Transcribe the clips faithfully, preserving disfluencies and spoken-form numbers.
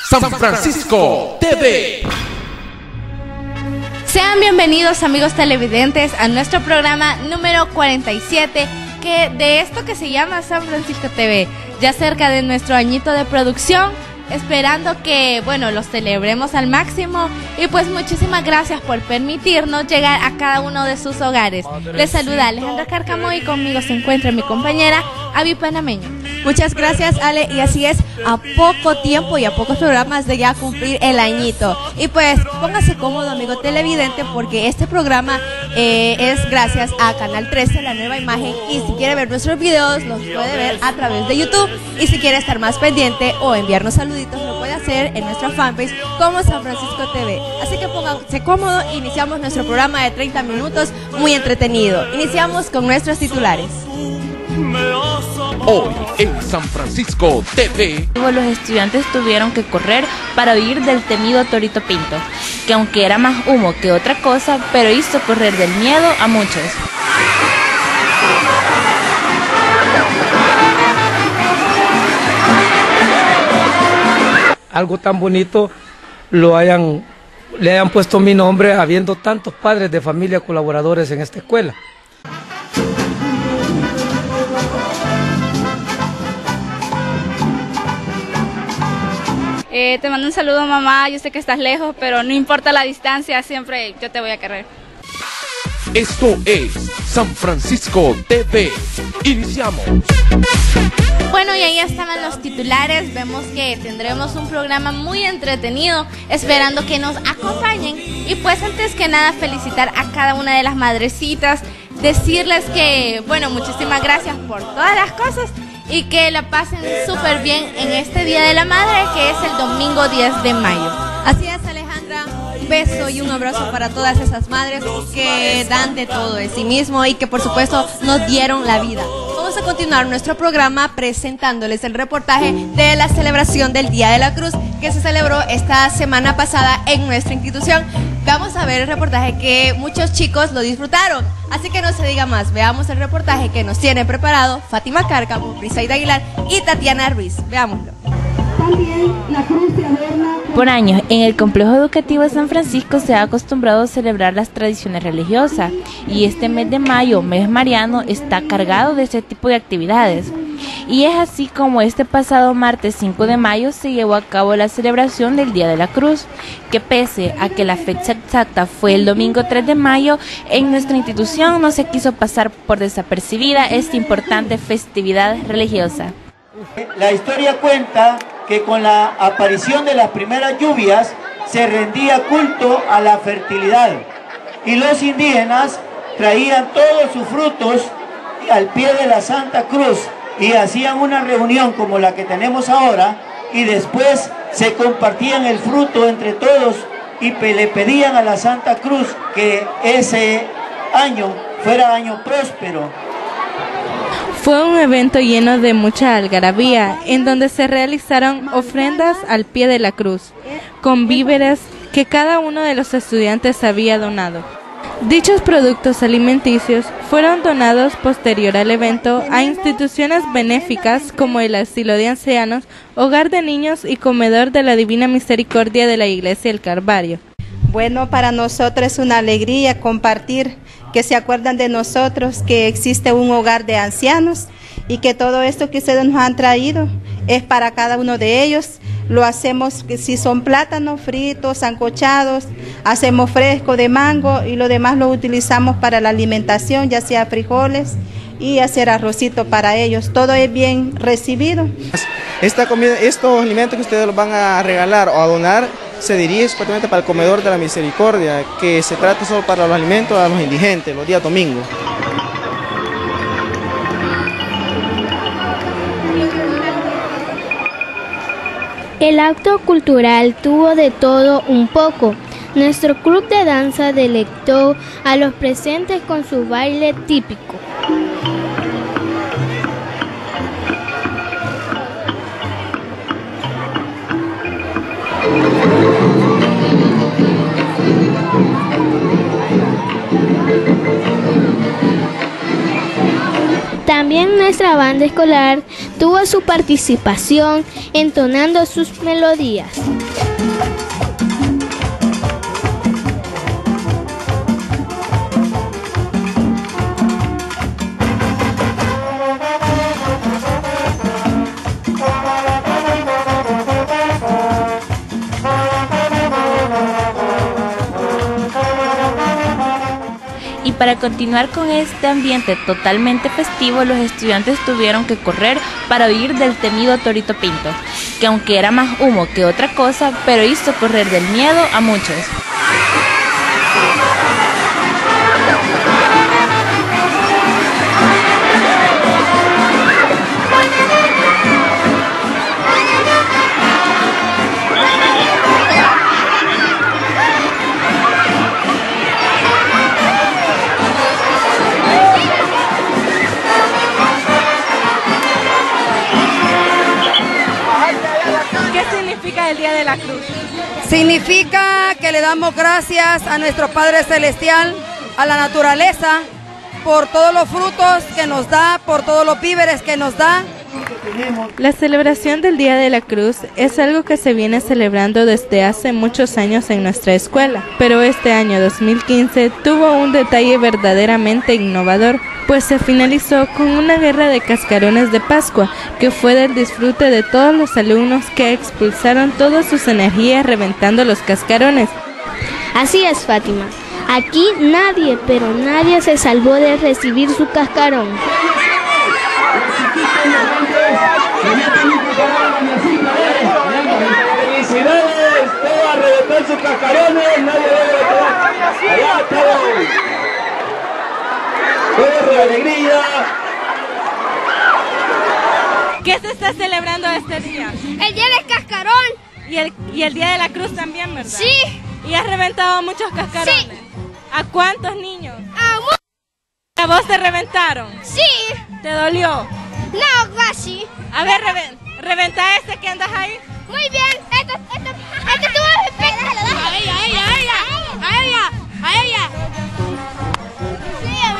San Francisco T V. Sean bienvenidos, amigos televidentes, a nuestro programa número cuarenta y siete, que de esto que se llama San Francisco T V, ya cerca de nuestro añito de producción, esperando que, bueno, los celebremos al máximo. Y pues muchísimas gracias por permitirnos llegar a cada uno de sus hogares. Les saluda Alejandra Cárcamo y conmigo se encuentra mi compañera Avi Panameño. Muchas gracias, Ale, y así es, a poco tiempo y a pocos programas de ya cumplir el añito. Y pues póngase cómodo, amigo televidente, porque este programa eh, es gracias a Canal trece, la nueva imagen, y si quiere ver nuestros videos los puede ver a través de YouTube, y si quiere estar más pendiente o enviarnos saluditos lo puede hacer en nuestra fanpage como San Francisco T V. Así que póngase cómodo, iniciamos nuestro programa de treinta minutos muy entretenido. Iniciamos con nuestros titulares. Hoy en San Francisco T V. Los estudiantes tuvieron que correr para huir del temido Torito Pinto, que aunque era más humo que otra cosa, pero hizo correr del miedo a muchos. Algo tan bonito lo hayan, le hayan puesto mi nombre, habiendo tantos padres de familia colaboradores en esta escuela. Eh, te mando un saludo, mamá. Yo sé que estás lejos, pero no importa la distancia, siempre yo te voy a querer. Esto es San Francisco T V. Iniciamos. Bueno, y ahí estaban los titulares. Vemos que tendremos un programa muy entretenido, esperando que nos acompañen. Y pues antes que nada, felicitar a cada una de las madrecitas, decirles que, bueno, muchísimas gracias por todas las cosas y que la pasen súper bien en este Día de la Madre, que es el domingo diez de mayo. Así es, Alejandra, un beso y un abrazo para todas esas madres que dan de todo de sí mismo y que por supuesto nos dieron la vida. Vamos a continuar nuestro programa presentándoles el reportaje de la celebración del Día de la Cruz que se celebró esta semana pasada en nuestra institución. Vamos a ver el reportaje que muchos chicos lo disfrutaron, así que no se diga más, veamos el reportaje que nos tiene preparado Fátima Cárcamo, Brisaida Aguilar y Tatiana Ruiz. Veámoslo. También la cruz se adorna. Por años, en el complejo educativo de San Francisco se ha acostumbrado a celebrar las tradiciones religiosas, y este mes de mayo, mes mariano, está cargado de este tipo de actividades. Y es así como este pasado martes cinco de mayo se llevó a cabo la celebración del Día de la Cruz, que pese a que la fecha exacta fue el domingo tres de mayo, en nuestra institución no se quiso pasar por desapercibida esta importante festividad religiosa. La historia cuenta que con la aparición de las primeras lluvias se rendía culto a la fertilidad y los indígenas traían todos sus frutos al pie de la Santa Cruz y hacían una reunión como la que tenemos ahora y después se compartían el fruto entre todos y le pedían a la Santa Cruz que ese año fuera año próspero. Fue un evento lleno de mucha algarabía, en donde se realizaron ofrendas al pie de la cruz, con víveres que cada uno de los estudiantes había donado. Dichos productos alimenticios fueron donados posterior al evento a instituciones benéficas como el Asilo de Ancianos, Hogar de Niños y Comedor de la Divina Misericordia de la Iglesia del Calvario. Bueno, para nosotros es una alegría compartir, que se acuerdan de nosotros, que existe un hogar de ancianos y que todo esto que ustedes nos han traído es para cada uno de ellos. Lo hacemos, si son plátanos fritos, sancochados, hacemos fresco de mango y lo demás lo utilizamos para la alimentación, ya sea frijoles y hacer arrocito para ellos. Todo es bien recibido. Esta comida, estos alimentos que ustedes los van a regalar o a donar se dirige exactamente para el Comedor de la Misericordia, que se trata solo para los alimentos a los indigentes, los días domingos. El acto cultural tuvo de todo un poco. Nuestro club de danza deleitó a los presentes con su baile típico. También nuestra banda escolar tuvo su participación entonando sus melodías. Para continuar con este ambiente totalmente festivo, los estudiantes tuvieron que correr para huir del temido Torito Pinto, que aunque era más humo que otra cosa, pero hizo correr del miedo a muchos. El Día de la Cruz. Significa que le damos gracias a nuestro Padre Celestial, a la naturaleza, por todos los frutos que nos da, por todos los víveres que nos da. La celebración del Día de la Cruz es algo que se viene celebrando desde hace muchos años en nuestra escuela, pero este año dos mil quince tuvo un detalle verdaderamente innovador, pues se finalizó con una guerra de cascarones de Pascua, que fue del disfrute de todos los alumnos que expulsaron todas sus energías reventando los cascarones. Así es, Fátima. Aquí nadie, pero nadie se salvó de recibir su cascarón. ¡Felicidades! Todos a reventar sus cascarones, nadie debe quedar. ¡Allá todos! ¡Todos de alegría! ¿Qué se está celebrando este día? El Día del Cascarón. Y el, y el Día de la Cruz también, ¿verdad? Sí. ¿Y has reventado muchos cascarones? Sí. ¿A cuántos niños? A muchos. ¿A vos te reventaron? Sí. ¿Te dolió? No, casi. A ver, reven, reventa este que andas ahí. Muy bien. Esto, esto, esto estuvo perfecto. A ella, a ella, a ella. A ella, a ella. Sí, a mí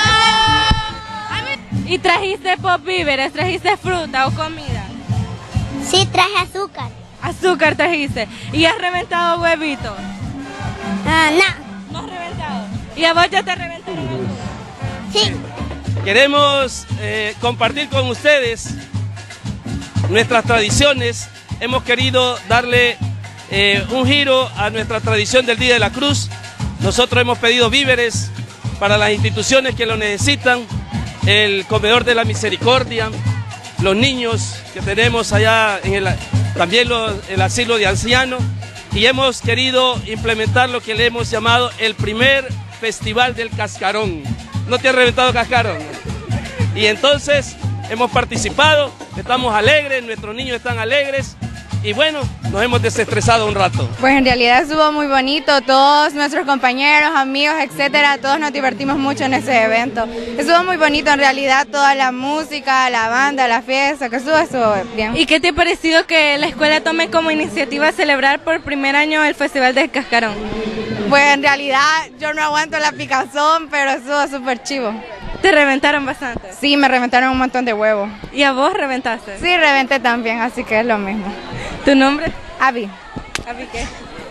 me parece. ¿Y trajiste pop víveres? ¿Trajiste fruta o comida? Sí, traje azúcar. Azúcar trajiste. ¿Y has reventado huevitos? Ah, no. ¿No has reventado? ¿Y a vos ya te reventaron algunos? Sí. Queremos eh, compartir con ustedes nuestras tradiciones. Hemos querido darle eh, un giro a nuestra tradición del Día de la Cruz. Nosotros hemos pedido víveres para las instituciones que lo necesitan, el Comedor de la Misericordia, los niños que tenemos allá, en el, también los, el asilo de ancianos, y hemos querido implementar lo que le hemos llamado el primer Festival del Cascarón. ¿No te has reventado cascarón? Y entonces hemos participado, estamos alegres, nuestros niños están alegres y bueno, nos hemos desestresado un rato. Pues en realidad estuvo muy bonito, todos nuestros compañeros, amigos, etcétera, todos nos divertimos mucho en ese evento. Estuvo muy bonito en realidad, toda la música, la banda, la fiesta, que estuvo, estuvo bien. ¿Y qué te ha parecido que la escuela tome como iniciativa celebrar por primer año el Festival del Cascarón? Pues en realidad yo no aguanto la picazón, pero estuvo súper chivo. ¿Te reventaron bastante? Sí, me reventaron un montón de huevos. ¿Y a vos reventaste? Sí, reventé también, así que es lo mismo. ¿Tu nombre? Abby. ¿Abby qué?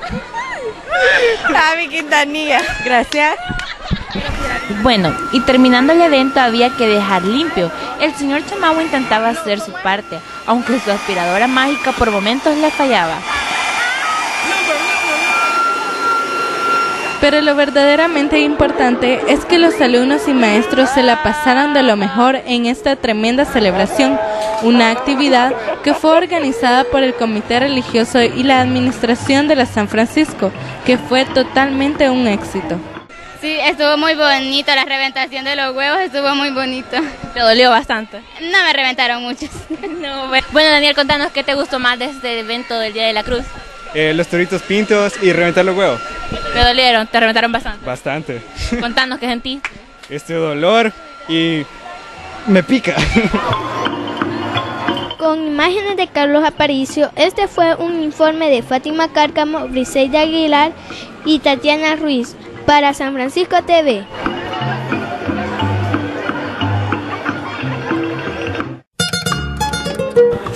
Abby Quintanilla. Gracias. Bueno, y terminando el evento había que dejar limpio. El señor Chamagua intentaba hacer su parte, aunque su aspiradora mágica por momentos le fallaba. Pero lo verdaderamente importante es que los alumnos y maestros se la pasaran de lo mejor en esta tremenda celebración, una actividad que fue organizada por el Comité Religioso y la Administración de la San Francisco, que fue totalmente un éxito. Sí, estuvo muy bonito, la reventación de los huevos estuvo muy bonito. ¿Te dolió bastante? No, me reventaron muchos. No, bueno. bueno, Daniel, contanos qué te gustó más de este evento del Día de la Cruz. Eh, los toritos pintos y reventar los huevos. ¿Te dolieron? ¿Te reventaron bastante? Bastante. Contanos qué sentís. Este dolor y me pica. Con imágenes de Carlos Aparicio, este fue un informe de Fátima Cárcamo, Briseida Aguilar y Tatiana Ruiz para San Francisco T V.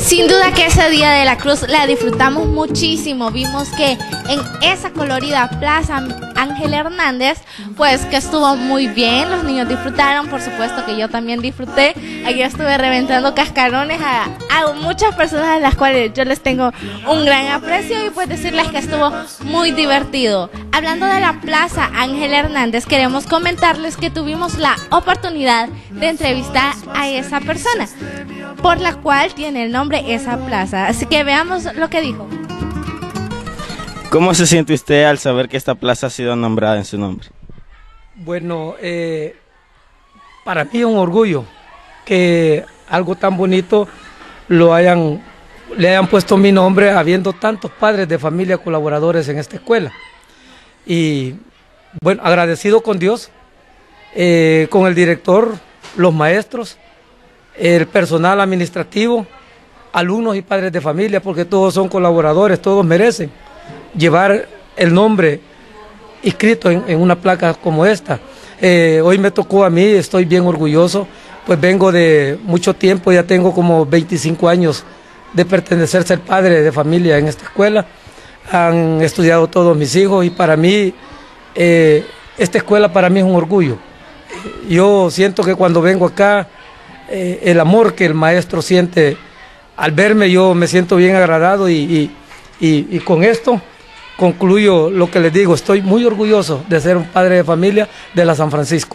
Sin duda que ese Día de la Cruz la disfrutamos muchísimo. Vimos que en esa colorida Plaza Ángel Hernández, pues que estuvo muy bien, los niños disfrutaron, por supuesto que yo también disfruté. Aquí estuve reventando cascarones a, a muchas personas a las cuales yo les tengo un gran aprecio y pues decirles que estuvo muy divertido. Hablando de la Plaza Ángel Hernández, queremos comentarles que tuvimos la oportunidad de entrevistar a esa persona, por la cual tiene el nombre esa plaza. Así que veamos lo que dijo. ¿Cómo se siente usted al saber que esta plaza ha sido nombrada en su nombre? Bueno, eh, para mí es un orgullo que algo tan bonito lo hayan, le hayan puesto mi nombre, habiendo tantos padres de familia colaboradores en esta escuela. Y bueno, agradecido con Dios, eh, con el director, los maestros, el personal administrativo, alumnos y padres de familia, porque todos son colaboradores, todos merecen llevar el nombre inscrito en, en una placa como esta. Eh, hoy me tocó a mí, estoy bien orgulloso, pues vengo de mucho tiempo, ya tengo como veinticinco años de pertenecer, ser padre de familia en esta escuela. Han estudiado todos mis hijos y para mí, eh, esta escuela para mí es un orgullo. Yo siento que cuando vengo acá, eh, el amor que el maestro siente al verme, yo me siento bien agradado y, y, y, y con esto concluyo lo que les digo. Estoy muy orgulloso de ser un padre de familia de la San Francisco.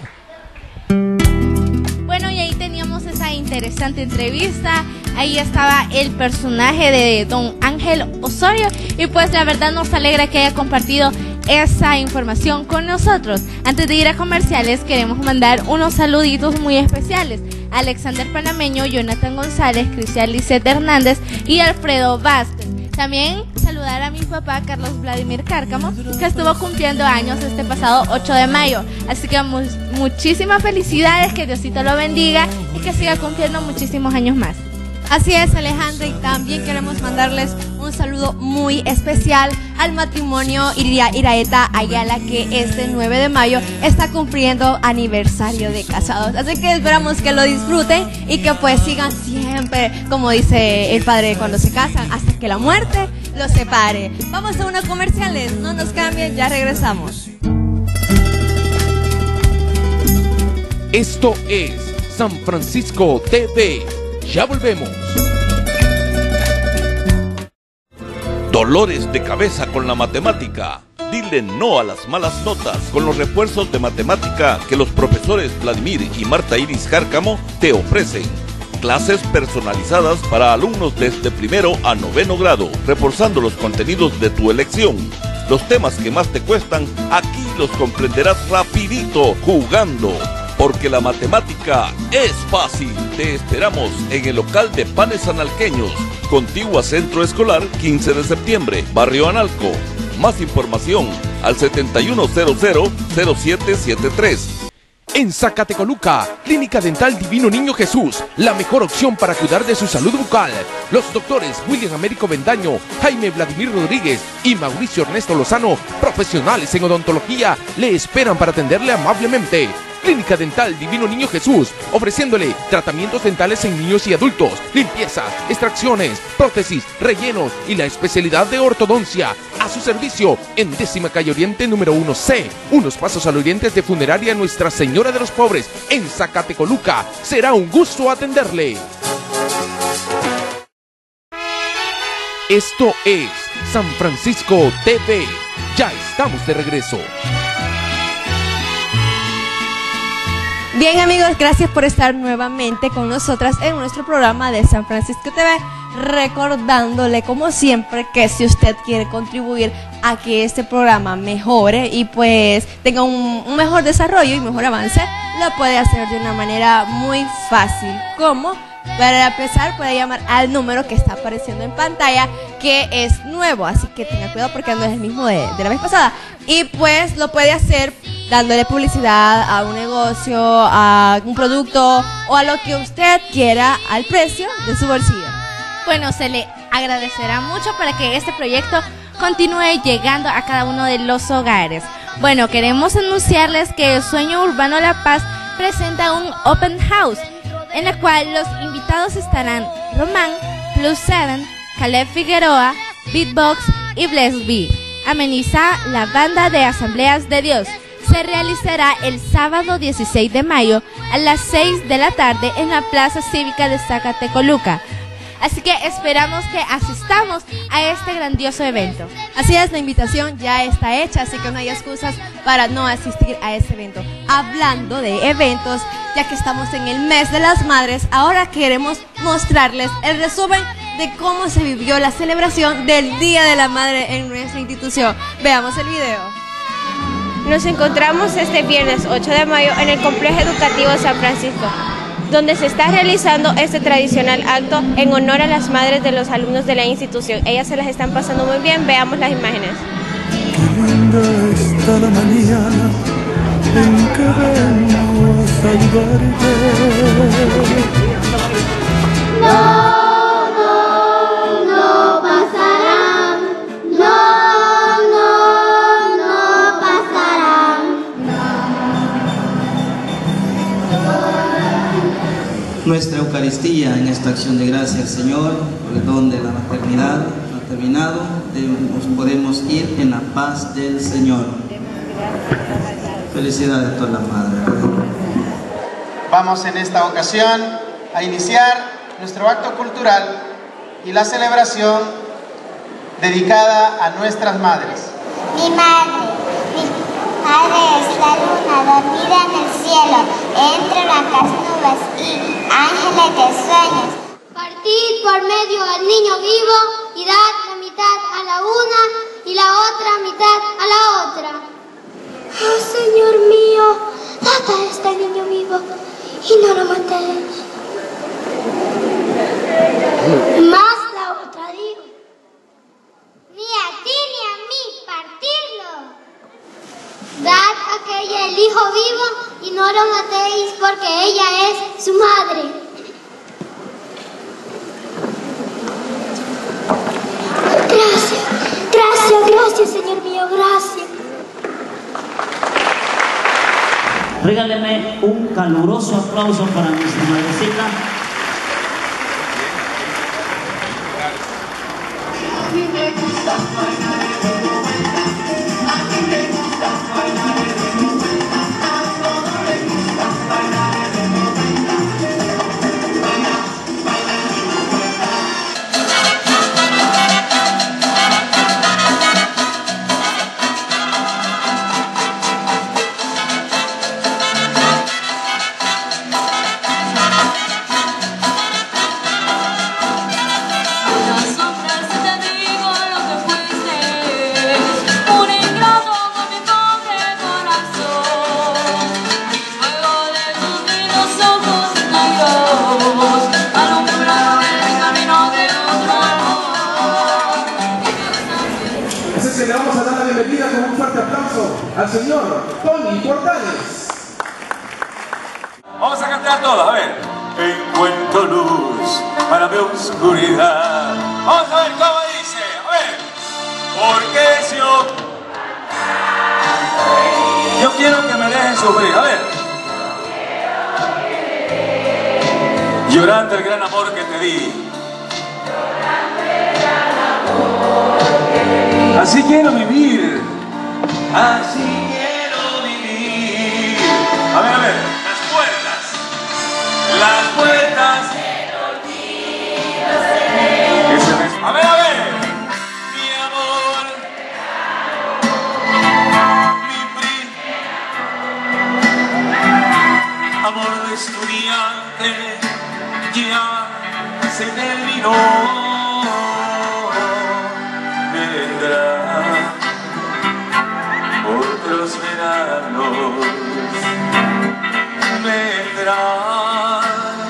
Bueno, y ahí teníamos esa interesante entrevista. Ahí estaba el personaje de don Ángel Osorio y pues la verdad nos alegra que haya compartido esa información con nosotros. Antes de ir a comerciales queremos mandar unos saluditos muy especiales. Alexander Panameño, Jonathan González, Cristian Lisset Hernández y Alfredo Vázquez. También saludar a mi papá Carlos Vladimir Cárcamo, que estuvo cumpliendo años este pasado ocho de mayo. Así que mu muchísimas felicidades, que Diosito lo bendiga y que siga cumpliendo muchísimos años más. Así es, Alejandra, y también queremos mandarles un saludo muy especial al matrimonio Iria Iraeta Ayala, que este nueve de mayo está cumpliendo aniversario de casados. Así que esperamos que lo disfruten y que pues sigan siempre, como dice el padre cuando se casan, hasta que la muerte los separe. Vamos a unos comerciales, no nos cambien, ya regresamos. Esto es San Francisco T V. Ya volvemos. Dolores de cabeza con la matemática. Dile no a las malas notas con los refuerzos de matemática que los profesores Vladimir y Marta Iris Cárcamo te ofrecen. Clases personalizadas para alumnos desde primero a noveno grado, reforzando los contenidos de tu elección. Los temas que más te cuestan, aquí los comprenderás rapidito, jugando. Porque la matemática es fácil. Te esperamos en el local de Panes Analqueños, contigua Centro Escolar quince de septiembre, Barrio Analco. Más información al setenta y uno cero cero cero siete siete tres. En Zacatecoluca, Clínica Dental Divino Niño Jesús, la mejor opción para cuidar de su salud bucal. Los doctores William Américo Bendaño, Jaime Vladimir Rodríguez y Mauricio Ernesto Lozano, profesionales en odontología, le esperan para atenderle amablemente. Clínica Dental Divino Niño Jesús, ofreciéndole tratamientos dentales en niños y adultos, limpiezas, extracciones, prótesis, rellenos y la especialidad de ortodoncia. A su servicio en décima calle Oriente número uno C, unos pasos al oriente de Funeraria Nuestra Señora de los Pobres, en Zacatecoluca. Será un gusto atenderle. Esto es San Francisco T V. Ya estamos de regreso. Bien, amigos, gracias por estar nuevamente con nosotras en nuestro programa de San Francisco T V, recordándole como siempre que si usted quiere contribuir a que este programa mejore y pues tenga un, un mejor desarrollo y mejor avance, lo puede hacer de una manera muy fácil. ¿Cómo? Para empezar, puede llamar al número que está apareciendo en pantalla, que es nuevo, así que tenga cuidado porque no es el mismo de, de la vez pasada. Y pues lo puede hacer dándole publicidad a un negocio, a un producto o a lo que usted quiera al precio de su bolsillo. Bueno, se le agradecerá mucho para que este proyecto continúe llegando a cada uno de los hogares. Bueno, queremos anunciarles que el Sueño Urbano La Paz presenta un Open House, en la cual los invitados estarán Román, Plus siete, Caleb Figueroa, Beatbox y Bless B. Ameniza la banda de Asambleas de Dios. Se realizará el sábado dieciséis de mayo a las seis de la tarde en la Plaza Cívica de Zacatecoluca. Así que esperamos que asistamos a este grandioso evento. Así es, la invitación ya está hecha, así que no hay excusas para no asistir a este evento. Hablando de eventos, ya que estamos en el mes de las madres, ahora queremos mostrarles el resumen de cómo se vivió la celebración del Día de la Madre en nuestra institución. Veamos el video. Nos encontramos este viernes ocho de mayo en el Complejo Educativo San Francisco, donde se está realizando este tradicional acto en honor a las madres de los alumnos de la institución. Ellas se las están pasando muy bien, veamos las imágenes. Qué linda está la mañana en que vengo a saludarte. No, no, no pasarán, no, no, no pasarán. Nuestra Eucaristía en esta acción de gracias, Señor, por el don de la maternidad ha terminado, nos podemos ir en la paz del Señor. Felicidades a todas las madres. Vamos en esta ocasión a iniciar nuestro acto cultural y la celebración dedicada a nuestras madres. Mi madre, mi madre es la luna dormida en el cielo, entre blancas nubes y ángeles de sueños. Partid por medio al niño vivo y dad la mitad a la una y la otra mitad a la otra. Oh Señor mío, dad a este niño vivo y no lo matéis. Más la otra dijo, ni a ti ni a mí partirlo. Dad a aquella el hijo vivo y no lo matéis porque ella es su madre. Gracias, gracias, gracias, Señor mío, gracias. Regáleme un caluroso aplauso para nuestra madrecita. Al señor Tony Portales. Vamos a cantar todos, a ver. Encuentro luz para mi oscuridad. Vamos a ver cómo dice, a ver. Porque yo Yo quiero que me dejen sufrir, a ver. Llorando el gran amor que te di. Así quiero vivir. Así quiero vivir. A ver, a ver, las puertas. Las puertas. A ver, a ver. Mi amor. Mi príncipe. Amor de estudiante. Ya se terminó. Vendrá otros veranos, vendrán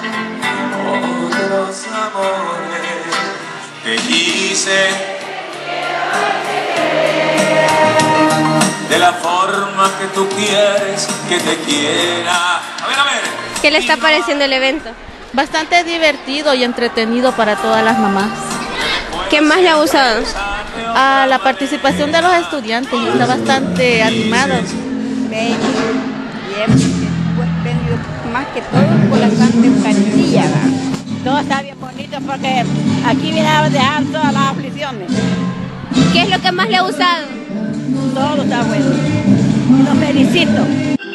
otros amores. Te quise de la forma que tú quieres que te quiera. A ver, a ver. ¿Qué le está pareciendo el evento? Bastante divertido y entretenido para todas las mamás. ¿Qué más le ha gustado? A la participación de los estudiantes, está bastante animado. Bello, y hemos pues, venido más que todo por la Santa Eucaristía. Todo está bien bonito porque aquí viene a dejar todas las aflicciones. ¿Qué es lo que más le ha gustado? Todo está bueno. Los felicito.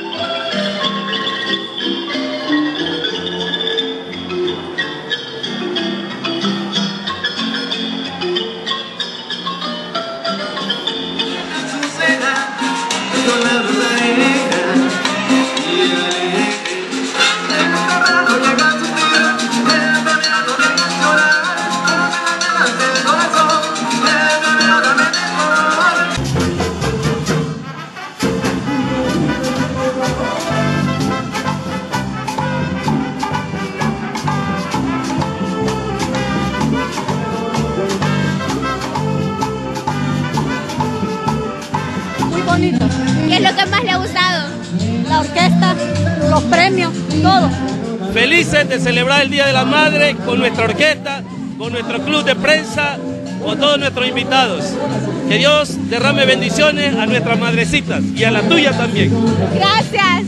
¿Qué es lo que más le ha gustado? La orquesta, los premios, todo. Felices de celebrar el Día de la Madre con nuestra orquesta, con nuestro club de prensa, con todos nuestros invitados. Que Dios derrame bendiciones a nuestras madrecitas y a la tuya también. Gracias.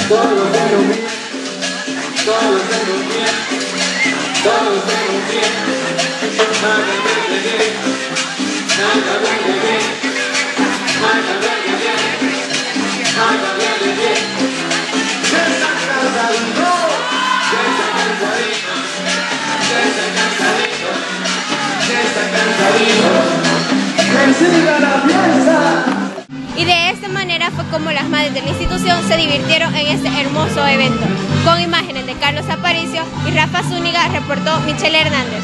Y de esta manera fue como las madres de la institución se divirtieron en este hermoso evento. Con imágenes de Carlos Aparicio y Rafa Zúñiga, reportó Michelle Hernández.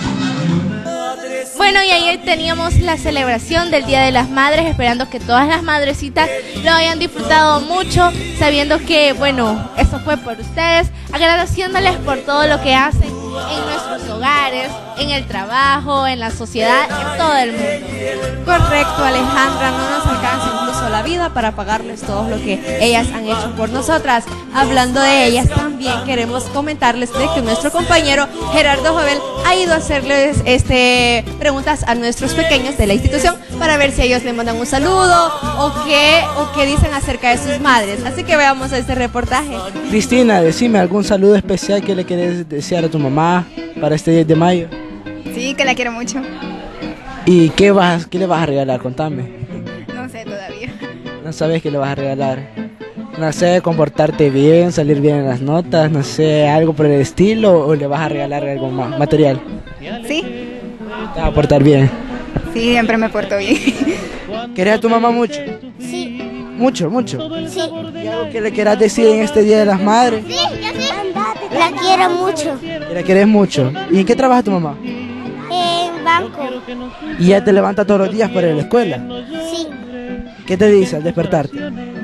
Bueno, y ayer teníamos la celebración del Día de las Madres, esperando que todas las madrecitas lo hayan disfrutado mucho, sabiendo que, bueno, eso fue por ustedes, agradeciéndoles por todo lo que hacen en nuestros hogares, en el trabajo, en la sociedad, en todo el mundo. Correcto, Alejandra, no nos alcanza incluso la vida para pagarles todo lo que ellas han hecho por nosotras. Hablando de ellas, también queremos comentarles de que nuestro compañero Gerardo Jovel ha ido a hacerles este, preguntas a nuestros pequeños de la institución para ver si ellos le mandan un saludo o qué, o qué dicen acerca de sus madres. Así que veamos este reportaje. Cristina, decime algún saludo especial que le quieres desear a tu mamá para este diez de mayo. Sí, que la quiero mucho. ¿Y qué, vas, qué le vas a regalar? Contame. No sé todavía. No sabes qué le vas a regalar. No sé, comportarte bien, salir bien en las notas, no sé, algo por el estilo, o le vas a regalar algo más, material. Sí. ¿Te vas a portar bien? Sí, siempre me porto bien. ¿Querés a tu mamá mucho? Sí. ¿Mucho, mucho? Sí. ¿Y algo que le quieras decir en este Día de las Madres? Sí, yo sí. La quiero mucho. ¿Que la querés mucho? ¿Y en qué trabaja tu mamá? En banco. ¿Y ya te levanta todos los días para ir a la escuela? Sí. ¿Qué te dice al despertarte?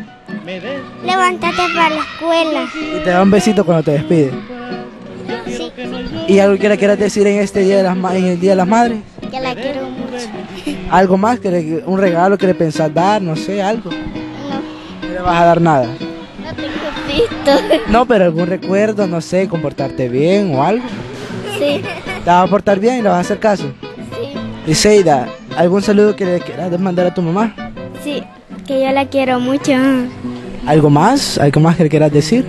Levántate para la escuela. ¿Y te da un besito cuando te despide? Sí. ¿Y algo que le quieras decir en este Día de las Ma- en el Día de las Madres? Que la quiero mucho. ¿Algo más? Que le- ¿Un regalo que le pensás dar? No sé, algo. No. ¿No le vas a dar nada? No tengo visto. No, pero algún recuerdo, no sé, comportarte bien o algo. Sí. ¿Te vas a portar bien y le vas a hacer caso? Sí. Y Seida, ¿algún saludo que le quieras mandar a tu mamá? Sí, que yo la quiero mucho. ¿Algo más? ¿Algo más que le quieras decir?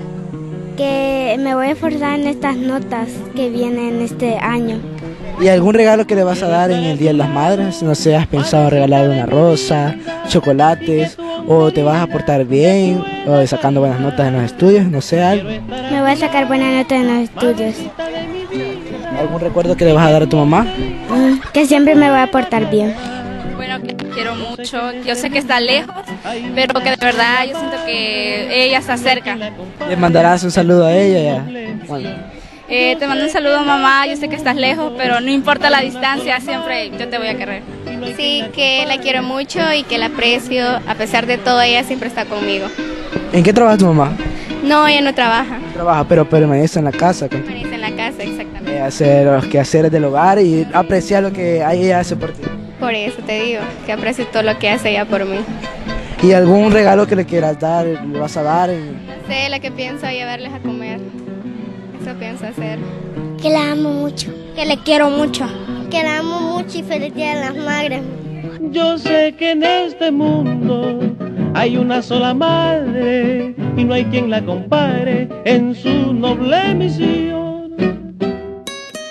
Que me voy a esforzar en estas notas que vienen este año. ¿Y algún regalo que le vas a dar en el Día de las Madres? No sé, ¿has pensado regalar una rosa, chocolates, o te vas a portar bien, o sacando buenas notas en los estudios? No sé, algo. Me voy a sacar buenas notas en los estudios. ¿Algún recuerdo que le vas a dar a tu mamá? Mm, que siempre me voy a portar bien. Bueno, que te quiero mucho. Yo sé que está lejos, pero que de verdad yo siento que ella se acerca. ¿Le mandarás un saludo a ella? Ya. Bueno. Eh, te mando un saludo, mamá. Yo sé que estás lejos, pero no importa la distancia, siempre yo te voy a querer. Sí, que la quiero mucho y que la aprecio. A pesar de todo, ella siempre está conmigo. ¿En qué trabaja tu mamá? No, ella no trabaja. Trabaja, pero permanece en la casa. con- Permanece en la casa, exactamente. eh, Hacer los quehaceres del hogar y apreciar lo que ella hace por ti. Por eso te digo, que aprecio todo lo que hace ella por mí. ¿Y algún regalo que le quieras dar, le vas a dar? en- Sé la que pienso llevarles a comer. Eso pienso hacer. Que la amo mucho. Que le quiero mucho. Que la amo mucho y feliz Día de las Madres. Yo sé que en este mundo hay una sola madre y no hay quien la compare en su noble misión.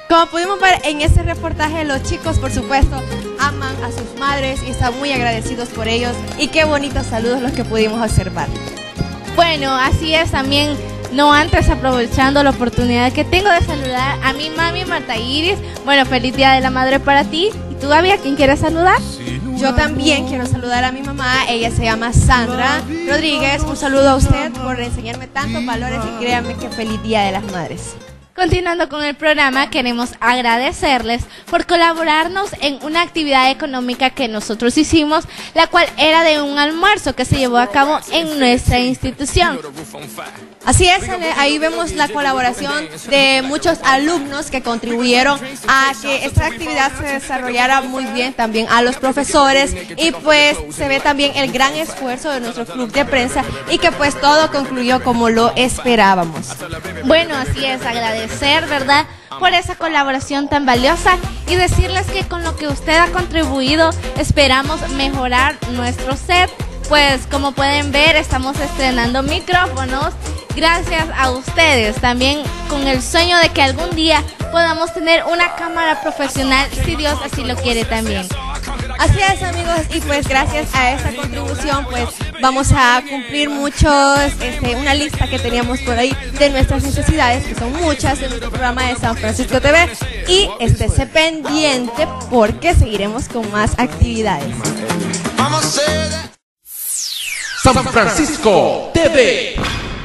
Como pudimos ver en ese reportaje, los chicos, por supuesto, aman a sus madres y están muy agradecidos por ellos. Y qué bonitos saludos los que pudimos observar. Bueno, así es también. No antes, aprovechando la oportunidad que tengo de saludar a mi mami Marta Iris. Bueno, feliz Día de la Madre para ti. ¿Y tú, Gaby, a quién quieres saludar? Yo también quiero saludar a mi mamá. Ella se llama Sandra Rodríguez. Un saludo a usted por enseñarme tantos valores y créanme que feliz Día de las Madres. Continuando con el programa, queremos agradecerles por colaborarnos en una actividad económica que nosotros hicimos, la cual era de un almuerzo que se llevó a cabo en nuestra institución. Así es, Ale, ahí vemos la colaboración de muchos alumnos que contribuyeron a que esta actividad se desarrollara muy bien, también a los profesores, y pues se ve también el gran esfuerzo de nuestro club de prensa y que pues todo concluyó como lo esperábamos. Bueno, así es, agradecer, ¿verdad?, por esa colaboración tan valiosa y decirles que con lo que usted ha contribuido esperamos mejorar nuestro set. Pues como pueden ver, estamos estrenando micrófonos gracias a ustedes, también con el sueño de que algún día podamos tener una cámara profesional, si Dios así lo quiere también. Así es, amigos, y pues gracias a esta contribución pues vamos a cumplir muchos, este, una lista que teníamos por ahí de nuestras necesidades, que son muchas, en nuestro programa de San Francisco T V, y estése pendiente porque seguiremos con más actividades. Vamos a San Francisco T V.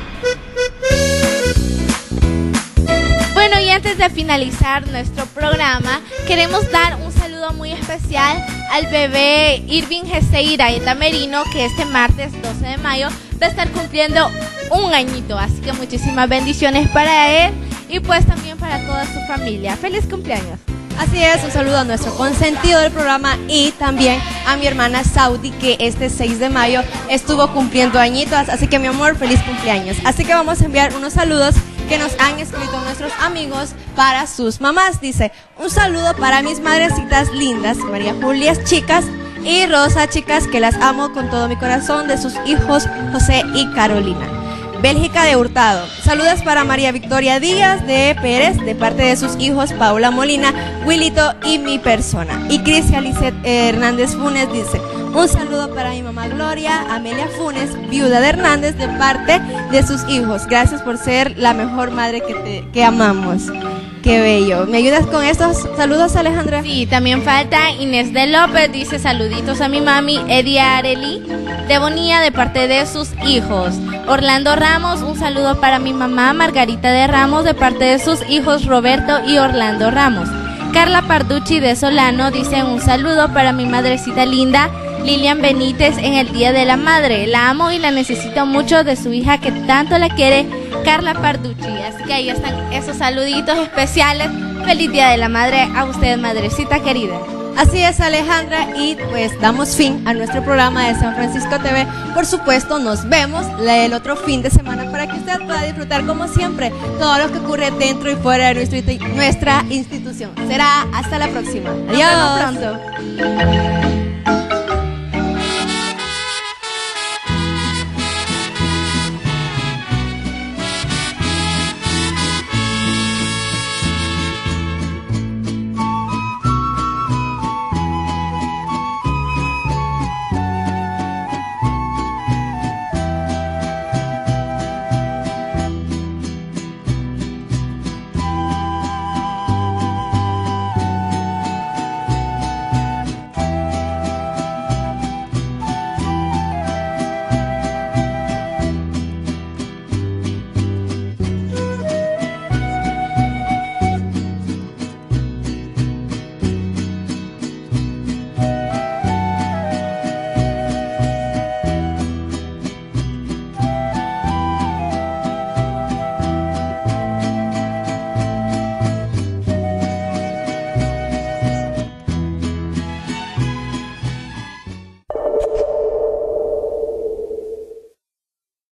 Bueno, y antes de finalizar nuestro programa, queremos dar un saludo muy especial al bebé Irving Geseira Eta Merino, que este martes doce de mayo va a estar cumpliendo un añito. Así que muchísimas bendiciones para él y pues también para toda su familia. ¡Feliz cumpleaños! Así es, un saludo a nuestro consentido del programa y también a mi hermana Saudi, que este seis de mayo estuvo cumpliendo añitos. Así que, mi amor, feliz cumpleaños. Así que vamos a enviar unos saludos que nos han escrito nuestros amigos para sus mamás. Dice, un saludo para mis madrecitas lindas, María Julia, chicas, y Rosa, chicas, que las amo con todo mi corazón, de sus hijos José y Carolina. Bélgica de Hurtado, saludos para María Victoria Díaz de Pérez, de parte de sus hijos Paula Molina, Wilito y mi persona. Y Crisia Lisset Hernández Funes dice, un saludo para mi mamá Gloria Amelia Funes, viuda de Hernández, de parte de sus hijos. Gracias por ser la mejor madre que, te, que amamos. Qué bello. ¿Me ayudas con estos saludos, Alejandra? Sí, también falta Inés de López, dice saluditos a mi mami Edia Areli de Bonilla, de parte de sus hijos. Orlando Ramos, un saludo para mi mamá Margarita de Ramos, de parte de sus hijos Roberto y Orlando Ramos. Carla Parducci de Solano dice un saludo para mi madrecita linda Lilian Benítez en el Día de la Madre. La amo y la necesito mucho, de su hija que tanto la quiere, Carla Parducci. Así que ahí están esos saluditos especiales. Feliz Día de la Madre a usted, madrecita querida. Así es, Alejandra, y pues damos fin a nuestro programa de San Francisco T V. Por supuesto, nos vemos el otro fin de semana para que usted pueda disfrutar, como siempre, todo lo que ocurre dentro y fuera de nuestra, nuestra institución. Será hasta la próxima. Adiós. Nos vemos pronto.